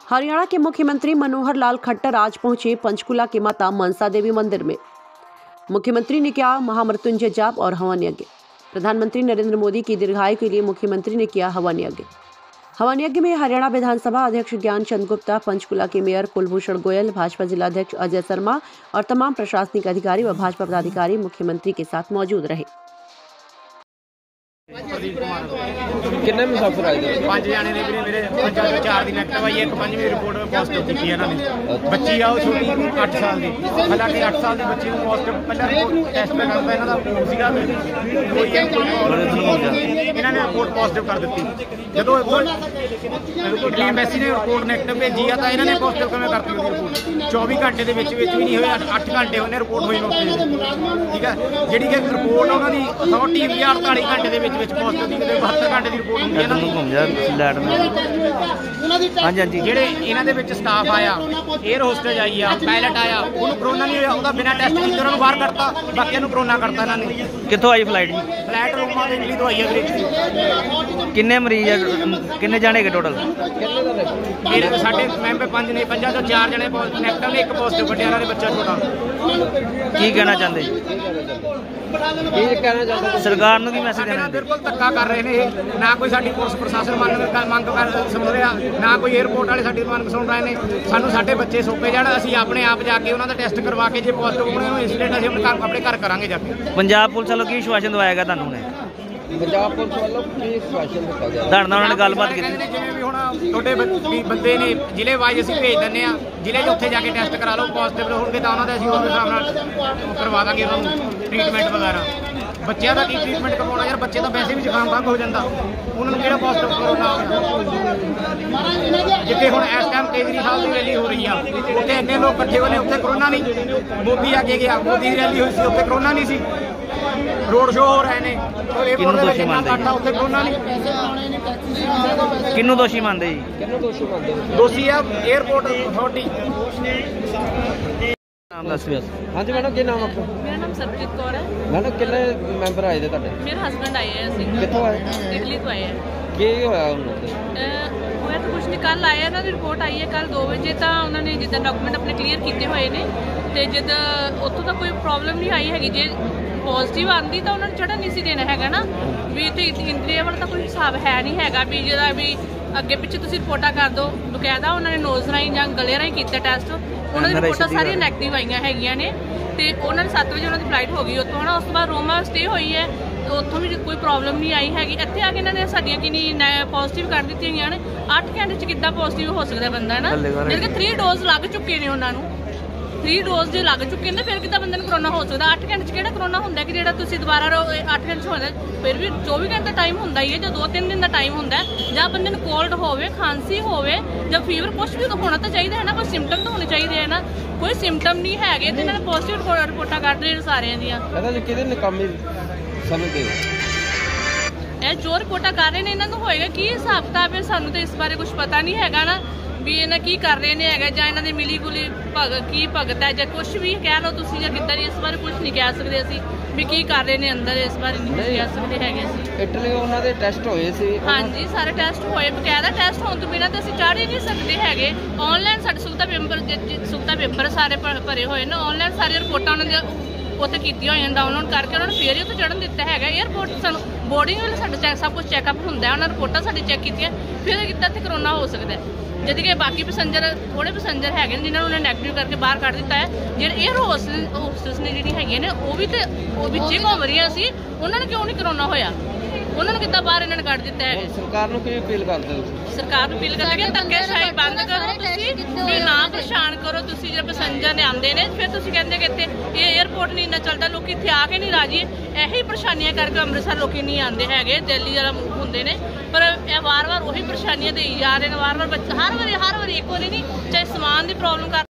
हरियाणा के मुख्यमंत्री मनोहर लाल खट्टर आज पहुंचे पंचकुला की माता मनसा देवी मंदिर में। मुख्यमंत्री ने किया महामृत्युंजय जाप और हवन यज्ञ। प्रधानमंत्री नरेंद्र मोदी की दीर्घायु के लिए मुख्यमंत्री ने किया हवन यज्ञ। हवन यज्ञ में हरियाणा विधानसभा अध्यक्ष ज्ञान चंद गुप्ता, पंचकुला के मेयर कुलभूषण गोयल, भाजपा जिलाध्यक्ष अजय शर्मा और तमाम प्रशासनिक अधिकारी व भाजपा पदाधिकारी मुख्यमंत्री के साथ मौजूद रहे। कितने मुसाफिर आए थे? 5 जाने ने मेरे 4 दिन एक्टिव आई, एक 5वीं रिपोर्ट पॉजिटिव की है ना। बच्ची आओ छोटी 8 साल की, हालांकि 8 साल की बच्ची को पॉजिटिव पहला रिपोर्ट टेस्ट में करता इन्हों का सीगा, इन्होंने रिपोर्ट पॉजिटिव कर दी। जो एम्बेसी ने रिपोर्ट नैगेटिव भेजी है तो इन्होंने पॉजिटिव किमें करती रिपोर्ट 24 घंटे के भी नहीं हुए, 8 घंटे उन्हें रिपोर्ट हुई नौकरी। ठीक है, जी कि रिपोर्ट उन्होंने अथॉरिटी 48 घंटे के पॉजिटिव की 72 घंटे की रिपोर्ट होंगी जेडे इन्होंने स्टाफ आया, एयर होस्टेज आई आ, पायलट आया, उन्होंने कोरोना नहीं होया, बिना टेस्ट किए उन्होंने बाहर करता, बाकी कोरोना करता। इन्होंने कितों आई फ्लाइट? फ्लाइट रोमा से दिल्ली तो आई है। किन्ने मरीज किन्ने जाने के टोटल? मेरे तो साढ़े मैम पे 5 नहीं, 5 तो 4 जने नैगेटिव ने, एक पॉजिटिव कटिया इन्होंने बच्चा छोटा। की कहना चाहते सरकार को मैसेज देना? बिल्कुल धक्का कर रहे हैं, ना कोई साडी पुलिस प्रशासन मंग कर सुन रहा, ना कोई एयरपोर्ट वाले साडी मंग सुन रहे हैं। सानू साडे बच्चे सौंपे जाण, असीं अपने आप जाके उन्हां दा टेस्ट करवा के जे पॉजिटिव होणे इंसिडेंट असीं अपने घर करांगे जाके। पंजाब पुलिस वालों की आश्वासन दवाएगा तुहानू ने? पंजाब पुलिस वालों की आश्वासन दिता गया, ਤੁਹਾਡੇ ਨਾਲ ਉਹਨੇ ਗੱਲਬਾਤ ਕੀਤੀ ਜਿਵੇਂ ਵੀ ਹੁਣ ਤੁਹਾਡੇ ਬੰਦੇ ਨੇ ਜ਼ਿਲ੍ਹੇ ਵਾਈਜ਼ ਅਸੀਂ ਭੇਜ ਦਿੰਨੇ ਆ, ਜ਼ਿਲ੍ਹੇ 'ਚ ਉੱਥੇ ਜਾ ਕੇ ਟੈਸਟ ਕਰਾ ਲਓ, ਪੋਜ਼ਿਟਿਵ ਹੋਣਗੇ ਤਾਂ ਉਹਨਾਂ ਦਾ ਅਸੀਂ ਉਸ ਹਿਸਾਬ ਨਾਲ ਕਰਵਾ ਦਾਂਗੇ ਉਹਨਾਂ ਨੂੰ ਟ੍ਰੀਟਮੈਂਟ ਵਗੈਰਾ। ਬੱਚਿਆਂ ਦਾ ਕੀ ਟ੍ਰੀਟਮੈਂਟ ਕਰਵਾਉਣਾ ਯਾਰ, ਬੱਚੇ ਤਾਂ ਵੈਸੇ ਵੀ ਜ਼ੁਕਾਮ ਖੰਘ ਹੋ ਜਾਂਦਾ, ਉਹਨਾਂ ਨੂੰ ਕਿਹੜਾ ਪੋਜ਼ਿਟਿਵ ਕਰੋਨਾ ਹੋ ਗਿਆ। ਜਿੱਥੇ ਹੁਣ ਇਸ ਟਾਈਮ ਕੇਜਰੀਵਾਲ ਦੀ ਰੈਲੀ ਹੋ ਰਹੀ ਆ, ਉੱਥੇ ਇੰਨੇ ਲੋਕ ਇਕੱਠੇ ਹੋਏ ਨੇ, ਉੱਥੇ ਕਰੋਨਾ ਨਹੀਂ। ਮੋਦੀ ਆ ਕੇ ਗਿਆ, ਮੋਦੀ ਦੀ ਰੈਲੀ ਹੋਈ ਸੀ, ਉੱਥੇ ਕਰੋਨਾ ਨਹੀਂ ਸੀ। रोड शो हो रहे हैं, किन्नू दोषी मानते जी? दोषी है एयरपोर्ट अथॉरिटी। नाम दस। हाँ जी मैडम, क्या नाम आपका? मेरा नाम सरबजीत कौर है। मैडम कितने मैंबर आए थे? मेरे हस्बैंड आए हैं। कितों आए? दिल्ली तो आए हैं। ਕੀ ਹੋਇਆ ਉਹਨਾਂ ਦੇ? ਹੋਇਆ ਤਾਂ ਕੁਛ ਨਹੀਂ, ਕੱਲ ਆਇਆ ਇਹਨਾਂ ਦੀ ਰਿਪੋਰਟ ਆਈ ਹੈ ਕੱਲ 2 ਵਜੇ, ਤਾਂ ਉਹਨਾਂ ਨੇ ਜਿੱਦਾਂ ਡਾਕੂਮੈਂਟ ਆਪਣੇ ਕਲੀਅਰ ਕੀਤੇ ਹੋਏ ਨੇ, ਤੇ ਜਦ ਉੱਥੋਂ ਤਾਂ ਕੋਈ ਪ੍ਰੋਬਲਮ ਨਹੀਂ ਆਈ ਹੈਗੀ। ਜੇ ਪੋਜ਼ਿਟਿਵ ਆਉਂਦੀ ਤਾਂ ਉਹਨਾਂ ਨੂੰ ਚੜ੍ਹਨ ਨਹੀਂ ਸੀ ਦੇਣਾ ਹੈਗਾ ਨਾ, ਵੀ ਇੱਥੇ ਇੰਡੀਆ ਵਾਲਾ ਤਾਂ ਕੋਈ ਹਿਸਾਬ ਹੈ ਨਹੀਂ ਹੈਗਾ ਵੀ ਜਿਹਦਾ ਵੀ ਅੱਗੇ ਪਿੱਛੇ ਤੁਸੀਂ ਰਿਪੋਰਟਾਂ ਕਰ ਦਿਓ। ਬਕਾਇਦਾ ਉਹਨਾਂ ਨੇ ਨੋਜ਼ ਰਾਹੀਂ ਜਾਂ ਗਲੇ ਰਾਹੀਂ ਕੀਤਾ ਟੈਸਟ, ਉਹਨਾਂ ਦੀ ਰਿਪੋਰਟਾਂ ਸਾਰੀਆਂ ਨੈਗੇਟਿਵ ਆਈਆਂ ਹੈਗੀਆਂ ਨੇ, ਤੇ ਉਹਨਾਂ ਨੇ 7 ਵਜੇ ਉਹਨਾਂ ਦੀ ਫਲਾਈਟ ਹੋ ਗਈ ਉੱਥੋਂ ਨਾ। ਉਸ ਤੋਂ ਬਾਅਦ ਰੋਮਾ ਸਟੇ ਹੋਈ ਹੈ, ਉੱਥੋਂ ਵੀ ਕੋਈ ਪ੍ਰੋਬਲਮ ਨਹੀਂ ਆਈ ਹੈਗੀ। ਇੱਥੇ ਆ ਕੇ ਇਹਨਾਂ ਨੇ ਸਾਡੀਆਂ ਕਿੰਨੀ ਪੋਜ਼ਿਟਿਵ ਕਰ ਦਿੱਤੀਆਂ ਹੋਈਆਂ ਨੇ। 8 ਘੰਟੇ 'ਚ ਕਿੱਦਾਂ ਪੋਜ਼ਿਟਿਵ ਹੋ ਸਕਦਾ ਬੰਦਾ ਨਾ, ਜਿਹੜੇ 3 ਡੋਜ਼ ਲੱਗ ਚੁੱਕੇ ਨੇ ਉਹਨਾਂ ਨੂੰ। 3 ਡੋਜ਼ ਜੇ ਲੱਗ ਚੁੱਕੇ ਨੇ ਫਿਰ ਕਿੱਦਾਂ ਬੰਦੇ ਨੂੰ ਕਰੋਨਾ ਹੋ ਸਕਦਾ? 8 ਘੰਟੇ 'ਚ ਕਿਹੜਾ ਕਰੋਨਾ ਹੁੰਦਾ ਕਿ ਜਿਹੜਾ ਤੁਸੀਂ ਦੁਬਾਰਾ 8 ਘੰਟੇ 'ਚ ਹੋ ਜਾਂਦਾ? ਫਿਰ ਵੀ 24 ਘੰਟੇ ਦਾ ਟਾਈਮ ਹੁੰਦਾ ਹੀ ਹੈ, ਜਾਂ 2-3 ਦਿਨ ਦਾ ਟਾਈਮ ਹੁੰਦਾ। ਜਾਂ ਬੰਦੇ ਨੂੰ ਕੋਲਡ ਹੋਵੇ, ਖਾਂਸੀ ਹੋਵੇ ਜਾਂ ਫੀਵਰ, ਕੁਛ ਵੀ ਤਾਂ ਹੋਣਾ ਤਾਂ ਚਾਹੀਦਾ ਹੈ ਨਾ, ਕੋਈ ਸਿੰਪਟਮ ਤਾਂ ਹੋਣੇ ਚਾਹੀਦੇ ਹੈ ਨਾ। ਕੋਈ ਸਿੰਪਟਮ ਨਹੀਂ ਹੈਗੇ ਤੇ ਇਹਨਾਂ ਨੇ ਪੋਜ਼ਿਟਿਵ ਰਿਪੋਰਟਾਂ ਕੱਢ ਰਹੇ ਸਾਰਿਆਂ ਦੀਆਂ। ਕਿਹਦੇ ਨਕਾਮੀ ਸਮਝਦੇ ਹੋ? ਇਹ ਜੋ ਰਿਪੋਰਟਾਂ ਕਰ ਰਹੇ ਨੇ ਇਹਨਾਂ ਨੂੰ ਹੋਏਗਾ ਕੀ ਹਿਸਾਬ ਕਿਤਾਬ ਹੈ, ਸਾਨੂੰ ਤਾਂ ਇਸ ਬਾਰੇ ਕੁਝ ਪਤਾ ਨਹੀਂ ਹੈਗਾ ਨਾ ਵੀ ਇਹਨਾਂ ਕੀ ਕਰ ਰਹੇ ਨੇ ਹੈਗਾ, ਜਾਂ ਇਹਨਾਂ ਦੀ ਮਿਲੀ ਗੁਲੀ ਭਗਤ ਹੈ ਜਾਂ ਕੁਝ ਵੀ ਕਹਿ ਲਓ ਤੁਸੀਂ, ਜਾਂ ਕਿੱਦਾਂ। ਇਸ ਬਾਰੇ ਕੁਝ ਨਹੀਂ ਕਹਿ ਸਕਦੇ ਅਸੀਂ ਵੀ ਕੀ ਕਰ ਰਹੇ ਨੇ ਅੰਦਰ, ਇਸ ਬਾਰੇ ਨਹੀਂ ਕਹਿ ਸਕਦੇ ਹੈਗੇ ਅਸੀਂ। ਇਟਲੀ ਉਹਨਾਂ ਦੇ ਟੈਸਟ ਹੋਏ ਸੀ? ਹਾਂਜੀ, ਸਾਰੇ ਟੈਸਟ ਹੋਏ, ਬਕਾਇਦਾ ਟੈਸਟ ਹੋਣ ਤੋਂ ਬਿਨਾਂ ਤਾਂ ਅਸੀਂ ਚੜ੍ਹ ਹੀ ਨਹੀਂ ਸਕਦੇ ਹੈਗੇ। ਆਨਲਾਈਨ ਸਾਡੇ ਸੁਵਿਧਾ ਪੇਪਰ ਸਾਰੇ ਭਰੇ ਹੋਏ ਨੇ, ਆਨਲਾਈਨ ਸਾਰੀਆਂ ਰਿਪੋਰਟਾਂ ਉਹਨਾਂ ਦੀਆਂ ਉੱਥੇ ਕੀਤੀਆਂ ਹੋਈਆਂ, ਡਾਊਨਲੋਡ ਕਰਕੇ ਉਹਨਾਂ ਨੂੰ ਫੇਰ ਹੀ ਉੱਥੇ ਚੜ੍ਹਨ ਦਿੱਤਾ ਹੈਗਾ। 에ਅਰਪੋਰਟ ਸਾਨੂੰ ਬੋਰਡਿੰਗ ਵੇਲੇ ਸਾਡਾ ਸਭ ਕੁਝ ਚੈੱਕਅਪ ਹੁੰਦਾ, ਉਹਨਾਂ ਰਿਪੋਰਟਾਂ ਸਾਡੀ ਚੈੱਕ ਕੀਤੀਆਂ, ਫਿਰ ਕਿੱਦਾਂ ਇੱਥੇ ਕਰੋਨਾ ਹੋ ਸਕਦਾ? ਜਦ ਕਿ ਬਾਕੀ ਥੋੜੇ ਪੈਸੰਜਰ ਹੈਗੇ ਨੇ ਜਿਨ੍ਹਾਂ ਨੂੰ ਉਹਨੇ ਨੈਗੇਟਿਵ ਕਰਕੇ ਬਾਹਰ ਕੱਢ ਦਿੱਤਾ ਹੈ। ਜਿਹੜੇ 에ਅਰ ਹੋਸਟਸ ਨੇ ਜਿਹੜੀਆਂ ਹੈਗੀਆਂ ਨੇ, ਉਹ ਵੀ ਤੇ ਉਹ ਵਿੱਚੇ ਘੁੰਮ ਰਹੀਆਂ ਸੀ, ਉਹਨਾਂ ਨੂੰ ਕਿਉਂ ਨਹੀਂ ਕਰੋਨਾ ਹੋਇਆ? ਉਹਨਾਂ ਨੂੰ ਕਿੱਦਾਂ ਬਾਹਰ ਇਹਨਾਂ ਨੇ ਕੱਢ ਦਿੱਤਾ ਹੈ? ਸਰਕਾਰ ਨੂੰ ਕੀ ਅਪੀਲ ਕਰਦੇ ਹੋ? ਸਰਕਾਰ ਨੂੰ ਅਪੀਲ ਕਰਦੇ ਕਿ ਧੱਕੇਸ਼ਾਹੀ ਬੰਦ ਕਰੋ, ਤੁਸੀਂ ਵੀ ਨਾ ਪਰੇਸ਼ਾਨ ਕਰੋ। ਤੁਸੀਂ ਜਿਹੜੇ ਪੈਸੰਜਰ ਨੇ ਆਉਂਦੇ ਨੇ, ਫਿਰ ਤੁਸੀਂ ਕਹਿੰਦੇ ਕਿ ਇੱਥੇ ਇਹ 에ਅਰਪੋਰਟ ਨਹੀਂ ਇੰਨਾ ਚੱਲਦਾ, ਲੋਕ ਇੱਥੇ ਆ ਕੇ ਨਹੀਂ ਰਾਜੀ। ਇਹੀ ਪਰੇਸ਼ਾਨੀਆਂ ਕਰਕੇ ਅੰਮ੍ਰਿਤਸਰ ਲੋਕੀ ਨਹੀਂ ਆਉਂਦੇ ਹੈਗੇ, ਦਿੱਲੀ ਵਾਲਾ ਹੁੰਦੇ ਨੇ, ਪਰ ਇਹ ਵਾਰ-ਵਾਰ ਉਹੀ ਪਰੇਸ਼ਾਨੀਆਂ ਦੇਈ ਜਾ ਰਹੇ ਨੇ। ਵਾਰ-ਵਾਰ ਹਰ ਵਾਰੀ ਇੱਕੋ ਨਹੀਂ, ਚਾਹੇ ਸਮਾਨ ਦੀ ਪ੍ਰੋਬਲਮ ਕਰ